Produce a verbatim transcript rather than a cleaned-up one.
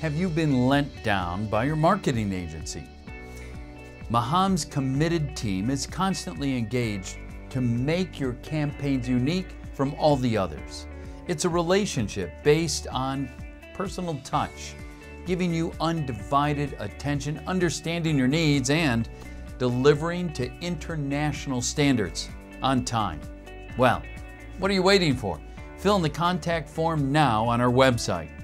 Have you been let down by your marketing agency? MAHAM's committed team is constantly engaged to make your campaigns unique from all the others. It's a relationship based on personal touch, giving you undivided attention, understanding your needs, and delivering to international standards on time. Well, what are you waiting for? Fill in the contact form now on our website.